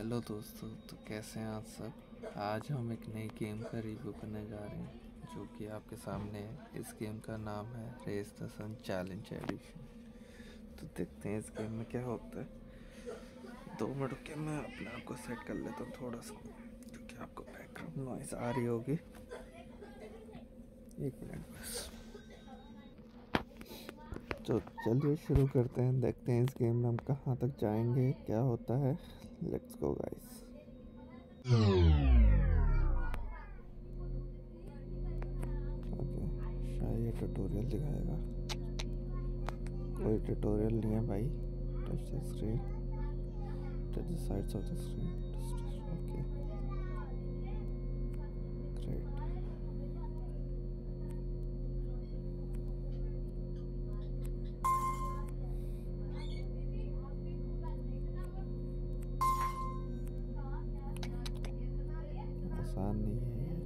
Hello दोस्तों, तो कैसे हैं आप सब। आज हम एक नई गेम का रिव्यू करने जा रहे हैं जो कि आपके सामने है। इस गेम का नाम है race the sun challenge edition. तो देखते हैं इस गेम में क्या होता है। 2 मिनट के मैं अपने आप को सेट कर लेता हूँ थोड़ा सा, क्योंकि आपको बैकग्राउंड नॉइस आ रही होगी। 1 मिनट बस। तो चलिए शुरू करते हैं, देखते हैं इस गेम में हम कहाँ तक जाएंगे, क्या होता है। Let's go guys. ओके, शायद ये ट्यूटोरियल दिखाएगा। कोई ट्यूटोरियल नहीं है भाई। Touch the screen, touch the sides of the screen. Okay great. आसान नहीं है ये।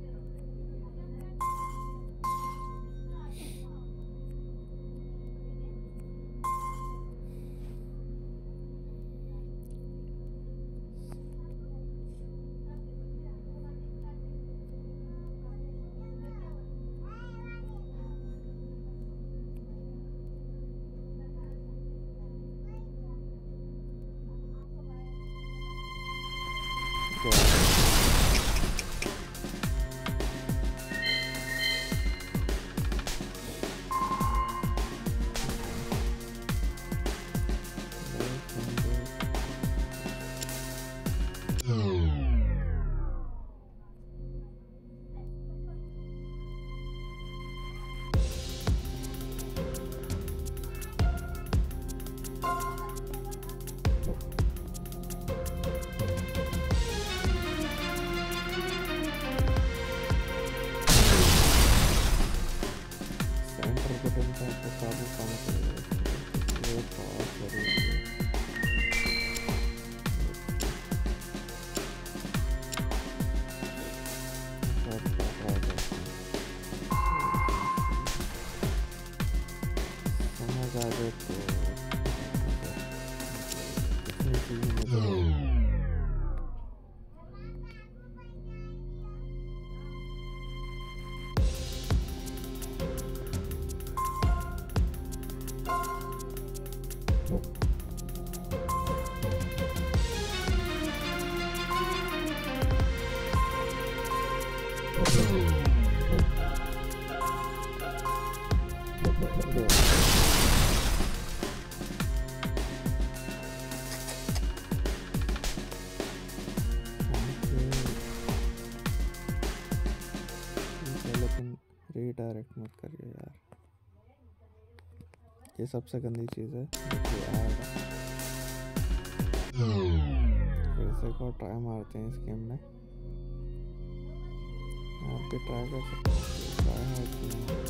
रीडायरेक्ट मत करिए यार, ये सबसे गंदी चीज़ है। फिर से एक और ट्राई मारते हैं इस गेम में। आप भी ट्राई कर सकते हैं।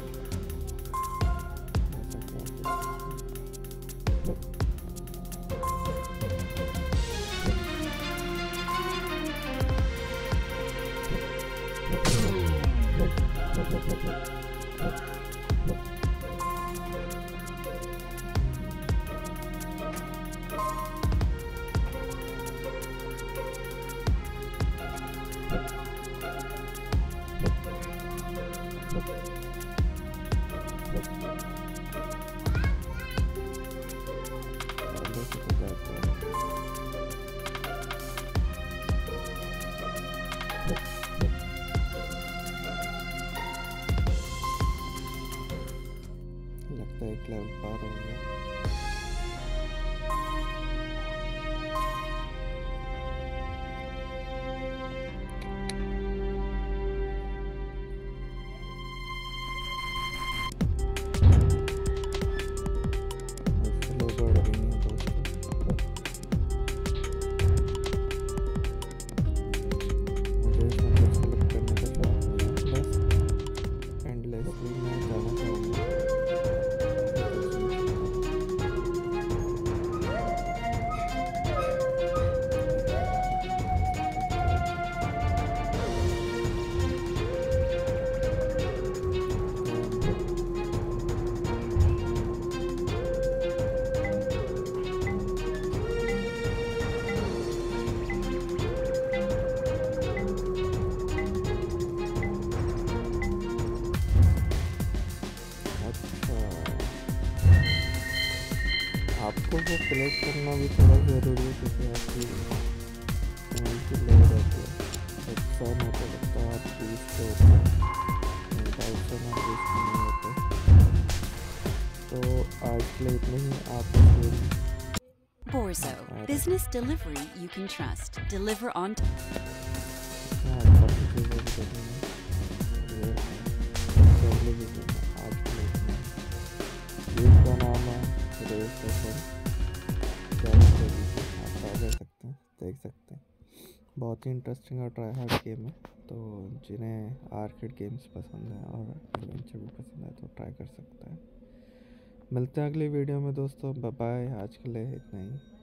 लगता है एक लेवल पार हो गया। आपको वो सेलेक्ट करना भी थोड़ा ज़रूरी है क्योंकि आपकी फ़ोन की लो रहती है। 100 होता लगता है, आप 30 पे होते हैं, 250 में 30 नहीं होते। तो आज के लिए इतने ही। आप Borzo, business delivery you can trust. Deliver on हाँ, काफ़ी चीज़ें भी करनी है, ये जल्दी भी करना। आज के लिए इतना ही। इसका नाम है रेस स्टेशन चैलेंज एडिशन। आप ट्राई कर सकते हैं, देख सकते हैं। बहुत ही इंटरेस्टिंग और ट्राई हार्ड गेम है। तो जिन्हें आर्केड गेम्स पसंद है और एडवेंचर भी पसंद है तो ट्राई कर सकते हैं। मिलते हैं अगली वीडियो में दोस्तों। Bye bye. आज के लिए इतना ही।